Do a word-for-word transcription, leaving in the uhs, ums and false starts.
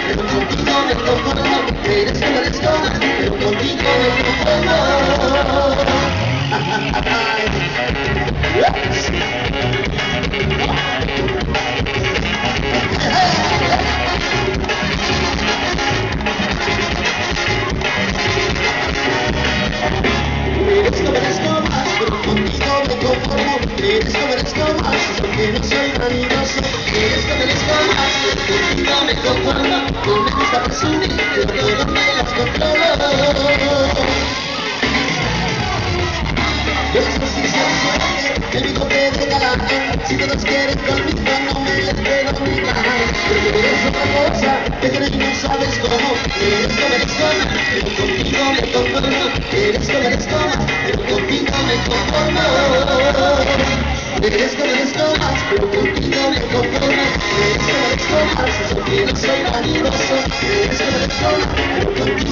pero contigo me conformo. Eres como eres toma, pero contigo me conformo. Eres como eres toma, pero contigo me conformo. Eres como eres toma, porque no soy vanidoso. Eres como eres toma, pero contigo me conformo. No me gusta presumir, pero todo me las controlo. Yo soy sincero, el bigote de galán. Si todos quieren conmigo, no me les pego ni nada. Pero tú eres otra cosa, que crees no sabes cómo. Eres como eres toma, pero contigo me conformo. Eres como eres toma, pero contigo me conformo. Eres como eres toma, pero contigo me conformo. Eres como eres toma, eso que no soy vanidoso. Eres como eres toma, pero contigo